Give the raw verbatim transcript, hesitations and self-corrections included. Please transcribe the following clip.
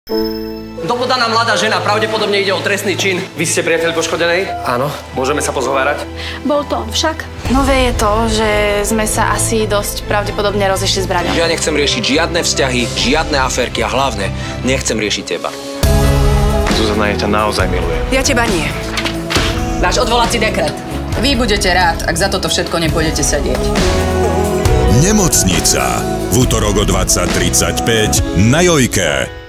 Dopodaná mladá žena, pravdepodobne ide o trestný čin. Vy ste priateľ poškodenej? Áno. Môžeme sa pozhovárať? Bol to on však. Nové je to, že sme sa asi dosť pravdepodobne rozišli s Braňom. Ja nechcem riešiť žiadne vzťahy, žiadne aférky a hlavne nechcem riešiť teba. Zuzana, ja ťa naozaj miluje. Ja teba nie. Váš odvolací dekret. Vy budete rád, ak za toto všetko nepôjdete sedieť. Nemocnica. V útorok o dvadsať tridsaťpäť na Jojke.